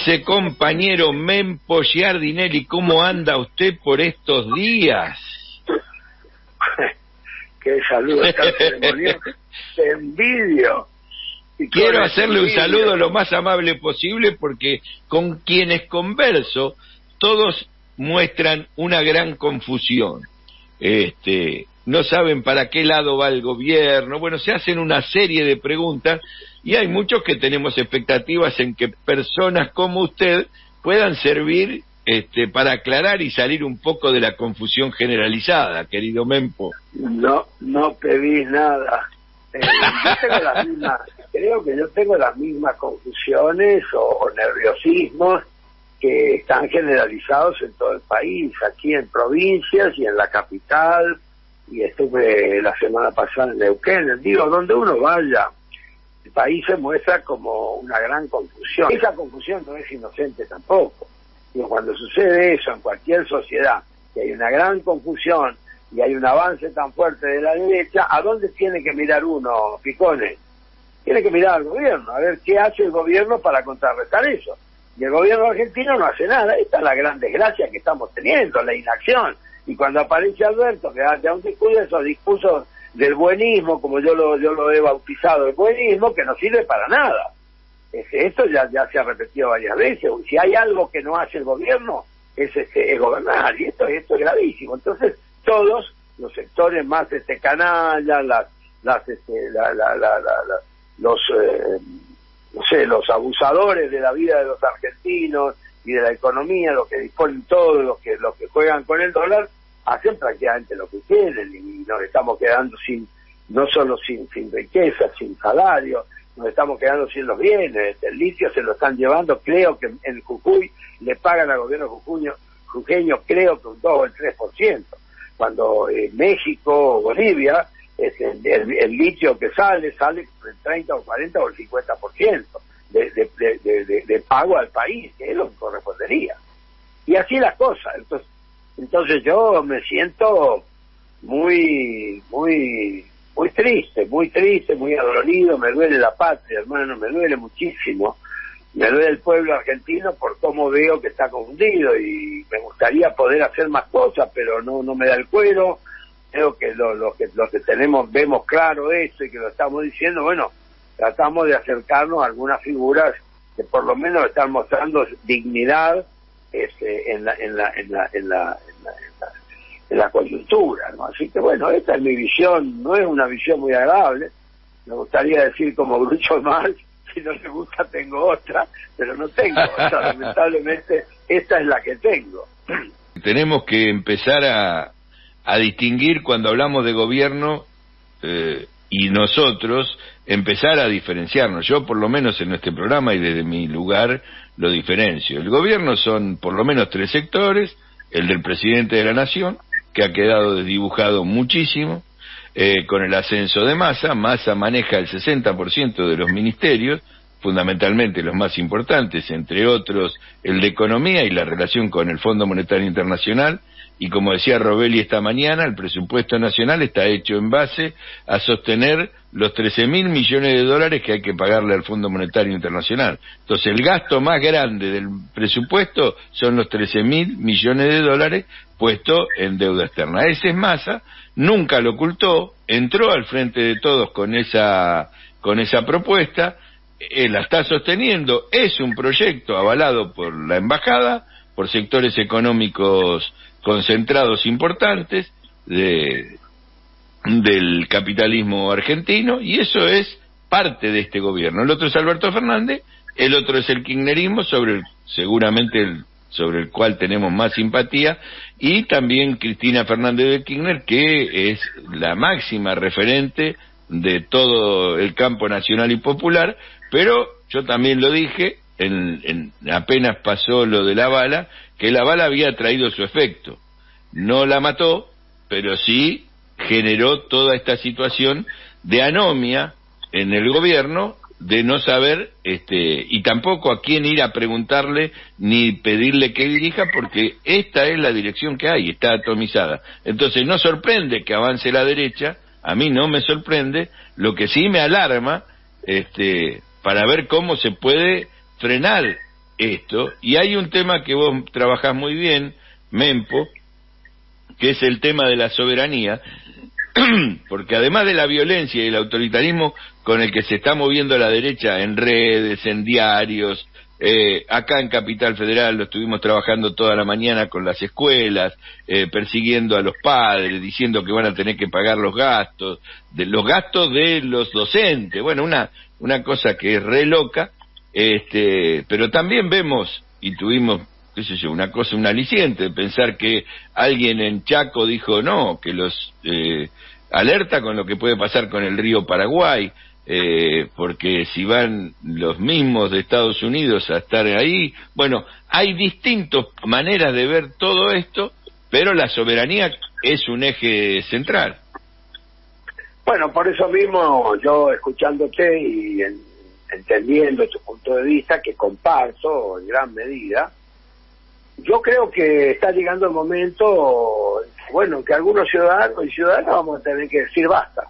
dice compañero Mempo Giardinelli, ¿cómo anda usted por estos días? Qué saludo tan ceremonioso, te envidio. Quiero hacerle un saludo lo más amable posible porque con quienes converso todos muestran una gran confusión. No saben para qué lado va el gobierno, bueno, se hacen una serie de preguntas y hay muchos que tenemos expectativas en que personas como usted puedan servir para aclarar y salir un poco de la confusión generalizada, querido Mempo. No pedís nada. Yo tengo las mismas, creo que yo tengo las mismas confusiones o nerviosismos que están generalizados en todo el país, aquí en provincias y en la capital, y estuve la semana pasada en Neuquén. Digo, donde uno vaya, el país se muestra como una gran confusión. Esa confusión no es inocente tampoco. Digo, cuando sucede eso en cualquier sociedad, que hay una gran confusión y hay un avance tan fuerte de la derecha, ¿a dónde tiene que mirar uno, Picones? Tiene que mirar al gobierno, a ver qué hace el gobierno para contrarrestar eso. Y el gobierno argentino no hace nada. Esta es la gran desgracia que estamos teniendo, la inacción. Y cuando aparece Alberto, que hace un discurso, esos discursos del buenismo, como yo lo he bautizado, el buenismo, que no sirve para nada. Esto ya se ha repetido varias veces. Si hay algo que no hace el gobierno, es gobernar, y esto es gravísimo. Entonces, todos los sectores más canallas, los abusadores de la vida de los argentinos y de la economía, los que disponen todo, los que juegan con el dólar, hacen prácticamente lo que quieren y nos estamos quedando no solo sin riqueza, sin salario, nos estamos quedando sin los bienes. El litio se lo están llevando, creo que en Jujuy le pagan al gobierno jujeño creo que un 2 o el 3%, cuando en México o Bolivia el litio que sale el 30 o 40 o el 50% de pago al país, que es lo que correspondería. Y así las cosas. Entonces yo me siento muy triste, muy adolorido. Me duele la patria, hermano, me duele muchísimo. Me duele el pueblo argentino por cómo veo que está confundido, y me gustaría poder hacer más cosas, pero no me da el cuero. Creo que los que vemos claro esto y que lo estamos diciendo, bueno, tratamos de acercarnos a algunas figuras que por lo menos están mostrando dignidad en la coyuntura, ¿no? Así que bueno, esta es mi visión. No es una visión muy agradable. Me gustaría decir como Groucho Marx, si no le gusta tengo otra, pero no tengo otra. Lamentablemente esta es la que tengo. Tenemos que empezar a distinguir cuando hablamos de gobierno y nosotros empezar a diferenciarnos. Yo por lo menos en este programa y desde mi lugar lo diferencio. El gobierno son por lo menos 3 sectores: el del presidente de la nación, que ha quedado desdibujado muchísimo, con el ascenso de Massa maneja el 60% de los ministerios, fundamentalmente los más importantes, entre otros el de Economía y la relación con el Fondo Monetario Internacional, y como decía Robelli esta mañana, el presupuesto nacional está hecho en base a sostener los 13.000 millones de dólares que hay que pagarle al Fondo Monetario Internacional. Entonces el gasto más grande del presupuesto son los 13.000 millones de dólares puesto en deuda externa. Ese es Massa, nunca lo ocultó, entró al frente de todos con esa propuesta, él la está sosteniendo, es un proyecto avalado por la embajada, por sectores económicos concentrados importantes del capitalismo argentino, y eso es parte de este gobierno. El otro es Alberto Fernández, el otro es el kirchnerismo, seguramente sobre el cual tenemos más simpatía, y también Cristina Fernández de Kirchner, que es la máxima referente de todo el campo nacional y popular. Pero yo también lo dije, apenas pasó lo de la bala, que la bala había traído su efecto. No la mató, pero sí generó toda esta situación de anomia en el gobierno, de no saber y tampoco a quién ir a preguntarle ni pedirle que dirija, porque esta es la dirección que hay, está atomizada. Entonces no sorprende que avance la derecha, a mí no me sorprende. Lo que sí me alarma para ver cómo se puede frenar esto, y hay un tema que vos trabajás muy bien, Mempo, que es el tema de la soberanía, porque además de la violencia y el autoritarismo con el que se está moviendo la derecha en redes, en diarios, acá en Capital Federal lo estuvimos trabajando toda la mañana con las escuelas, persiguiendo a los padres, diciendo que van a tener que pagar los gastos de los docentes, bueno, una cosa que es re loca, pero también vemos, y tuvimos, qué sé yo, una cosa, un aliciente, de pensar que alguien en Chaco dijo no, que los alerta con lo que puede pasar con el río Paraguay, porque si van los mismos de Estados Unidos a estar ahí, bueno, hay distintas maneras de ver todo esto, pero la soberanía es un eje central. Bueno, por eso mismo yo escuchándote y entendiendo tu punto de vista, que comparto en gran medida, yo creo que está llegando el momento, bueno, que algunos ciudadanos y ciudadanas vamos a tener que decir basta.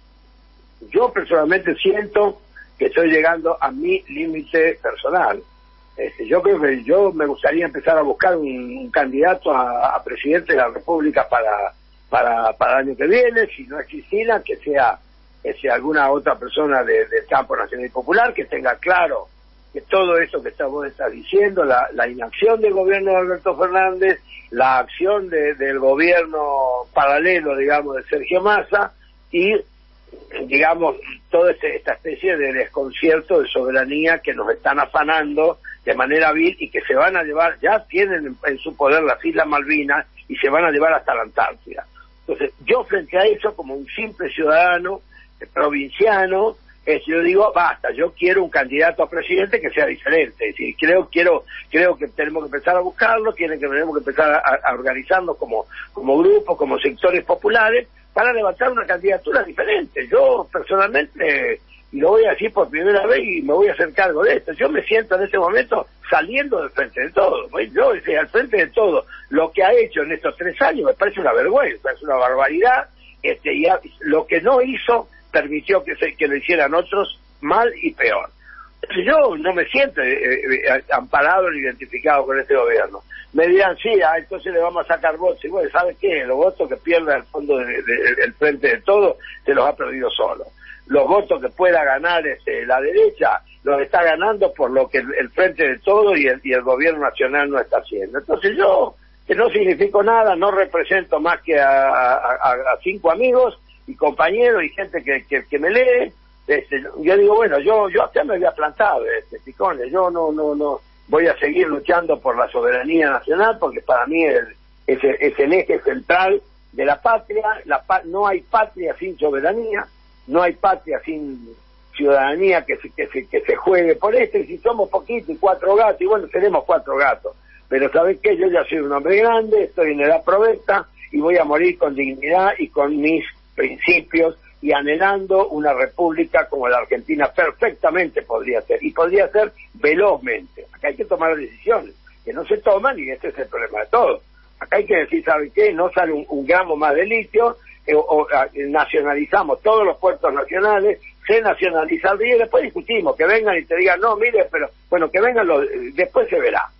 Yo personalmente siento que estoy llegando a mi límite personal. Yo creo que me gustaría empezar a buscar un candidato a presidente de la República para el año que viene, si no es Cristina, que sea alguna otra persona del campo nacional y popular, que tenga claro que todo eso que vos estás diciendo, la inacción del gobierno de Alberto Fernández, la acción del gobierno paralelo, digamos, de Sergio Massa, y digamos, toda esta especie de desconcierto de soberanía que nos están afanando de manera vil y que se van a llevar, ya tienen en su poder las Islas Malvinas y se van a llevar hasta la Antártida. Entonces, yo frente a eso, como un simple ciudadano provinciano, yo digo, basta, yo quiero un candidato a presidente que sea diferente, es decir, creo que tenemos que empezar a buscarlo, tenemos que empezar a organizarnos como grupos, como sectores populares, para levantar una candidatura diferente. Yo personalmente, y lo voy a decir por primera vez y me voy a hacer cargo de esto, yo me siento en este momento saliendo del frente de todo. Yo, al frente de todo, lo que ha hecho en estos 3 años me parece una vergüenza, es una barbaridad, y lo que no hizo permitió que lo hicieran otros mal y peor. Yo no me siento amparado ni identificado con este gobierno. Me dirán, sí, entonces le vamos a sacar votos. Y bueno, ¿sabes qué? Los votos que pierda el fondo del frente de todo, se los ha perdido solo. Los votos que pueda ganar la derecha, los está ganando por lo que el frente de todo y el gobierno nacional no está haciendo. Entonces yo, que no significo nada, no represento más que a 5 amigos y compañeros y gente que me lee, yo digo, bueno, yo acá me había plantado, picones, yo no voy a seguir luchando por la soberanía nacional, porque para mí es el eje central de la patria. No hay patria sin soberanía, no hay patria sin ciudadanía que se juegue por esto, y si somos poquitos y 4 gatos, y bueno, tenemos 4 gatos, pero ¿sabes qué? Yo ya soy un hombre grande, estoy en edad provecta, y voy a morir con dignidad y con mis principios, y anhelando una república como la Argentina perfectamente podría ser, y podría ser velozmente. Acá hay que tomar decisiones, que no se toman, y este es el problema de todo. Acá hay que decir, ¿saben qué? No sale un gramo más de litio, nacionalizamos todos los puertos nacionales, se nacionaliza el río, y después discutimos, que vengan y te digan, no, mire, pero bueno, que vengan después se verá,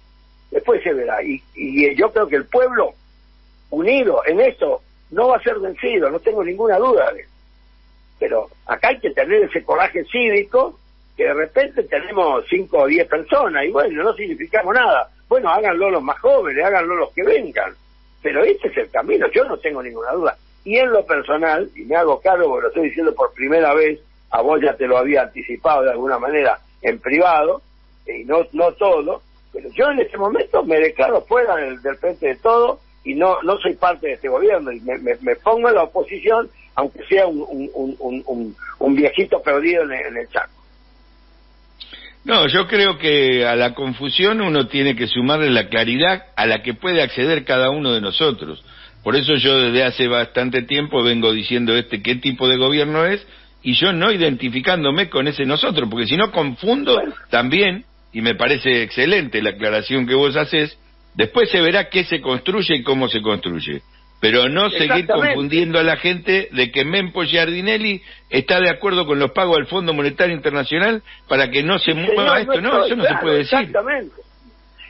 y yo creo que el pueblo unido en esto no va a ser vencido, no tengo ninguna duda de eso. Pero acá hay que tener ese coraje cívico, que de repente tenemos 5 o 10 personas, y bueno, no significamos nada. Bueno, háganlo los más jóvenes, háganlo los que vengan. Pero este es el camino, yo no tengo ninguna duda. Y en lo personal, y me hago cargo porque lo estoy diciendo por primera vez, a vos ya te lo había anticipado de alguna manera en privado, y no todo, pero yo en este momento me declaro fuera del frente de todo, y no soy parte de este gobierno, y me pongo en la oposición, aunque sea un viejito perdido en el Chaco. No, yo creo que a la confusión uno tiene que sumarle la claridad a la que puede acceder cada uno de nosotros. Por eso yo desde hace bastante tiempo vengo diciendo qué tipo de gobierno es, y yo no identificándome con ese nosotros, porque si no confundo también, y me parece excelente la aclaración que vos haces. Después se verá qué se construye y cómo se construye, pero no seguir confundiendo a la gente de que Mempo Giardinelli está de acuerdo con los pagos del Fondo Monetario Internacional para que no se mueva esto. No, eso no se puede decir. Exactamente.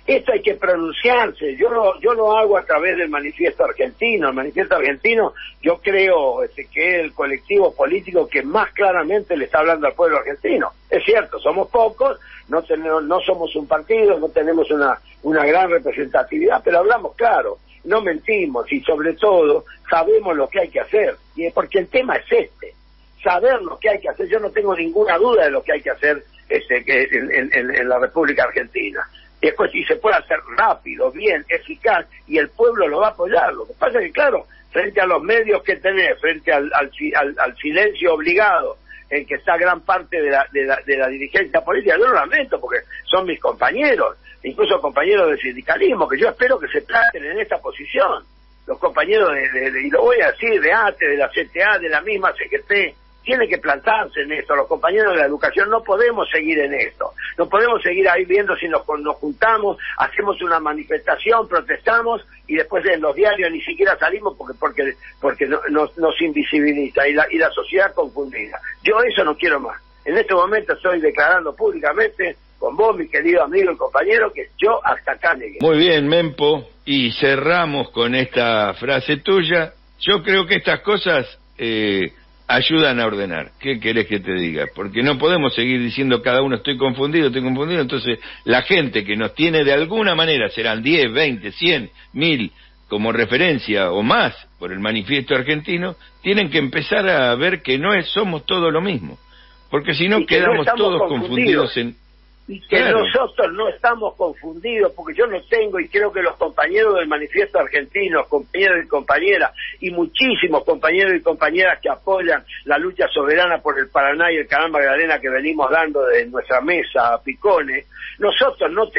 esto hay que pronunciarse. Yo lo hago a través del Manifiesto Argentino. El Manifiesto Argentino, yo creo que es el colectivo político que más claramente le está hablando al pueblo argentino. Es cierto, somos pocos, no somos un partido, no tenemos una gran representatividad, pero hablamos claro, no mentimos y sobre todo sabemos lo que hay que hacer. Y porque el tema es saber lo que hay que hacer. Yo no tengo ninguna duda de lo que hay que hacer en la República Argentina. Y se puede hacer rápido, bien, eficaz, y el pueblo lo va a apoyar. Lo que pasa es que, claro, frente a los medios que tenés, frente al silencio obligado en que está gran parte de la dirigencia política, yo lo lamento porque son mis compañeros, incluso compañeros del sindicalismo, que yo espero que se planten en esta posición. Los compañeros y lo voy a decir, de ATE, de la CTA, de la misma CGT, tienen que plantarse en esto. Los compañeros de la educación no podemos seguir en esto, no podemos seguir ahí viendo si nos juntamos, hacemos una manifestación, protestamos y después en los diarios ni siquiera salimos porque nos invisibiliza y la sociedad confundida. Yo eso no quiero más. En este momento estoy declarando públicamente con vos, mi querido amigo y compañero, que yo hasta acá llegué. Muy bien, Mempo, y cerramos con esta frase tuya. Yo creo que estas cosas ayudan a ordenar. ¿Qué querés que te diga? Porque no podemos seguir diciendo cada uno estoy confundido, entonces la gente que nos tiene de alguna manera, serán 10, 20, 100, 1000 como referencia o más por el Manifiesto Argentino, tienen que empezar a ver que somos todos lo mismo, porque si no quedamos todos confundidos en... Y que nosotros no estamos confundidos, porque yo no tengo, y creo que los compañeros del Manifiesto Argentino, compañeros y compañeras, y muchísimos compañeros y compañeras que apoyan la lucha soberana por el Paraná y el Canal Magdalena que venimos dando de nuestra mesa a Picones, nosotros no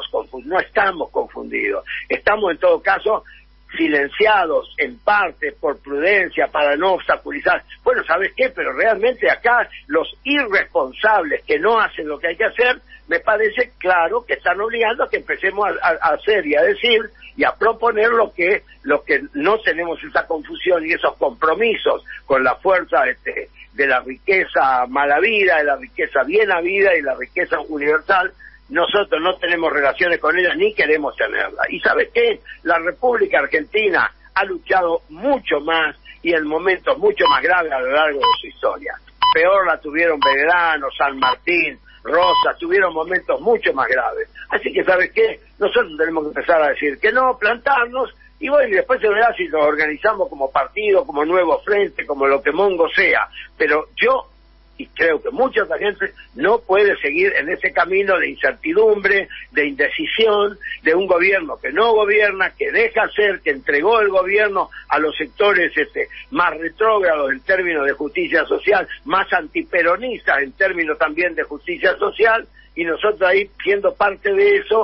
estamos confundidos. Estamos en todo caso silenciados en parte por prudencia para no obstaculizar. Bueno, ¿sabes qué? Pero realmente acá los irresponsables que no hacen lo que hay que hacer, me parece claro que están obligando a que empecemos a hacer y a decir y a proponer lo que no tenemos esa confusión y esos compromisos con la fuerza de la riqueza mala vida, de la riqueza bien habida y la riqueza universal. Nosotros no tenemos relaciones con ella ni queremos tenerla. ¿Y sabes qué? La República Argentina ha luchado mucho más y en momentos mucho más graves a lo largo de su historia. Peor la tuvieron Belgrano, San Martín, Rosas, tuvieron momentos mucho más graves. Así que, ¿sabes qué? Nosotros tenemos que empezar a decir que no, plantarnos, y bueno, y después se verá si nos organizamos como partido, como nuevo frente, como lo que mongo sea. Pero yo, y creo que mucha otra gente, no puede seguir en ese camino de incertidumbre, de indecisión, de un gobierno que no gobierna, que deja hacer, que entregó el gobierno a los sectores más retrógrados en términos de justicia social, más antiperonistas en términos también de justicia social, y nosotros ahí siendo parte de eso,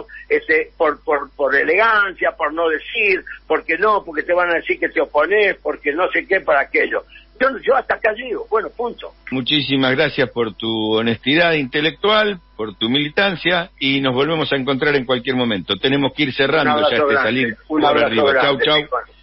por elegancia, por no decir, porque te van a decir que te opones, porque no sé qué, para aquello. Yo hasta acá llego, bueno, punto. Muchísimas gracias por tu honestidad intelectual, por tu militancia, y nos volvemos a encontrar en cualquier momento. Tenemos que ir cerrando ya salir un abrazo arriba. Grande. Chau.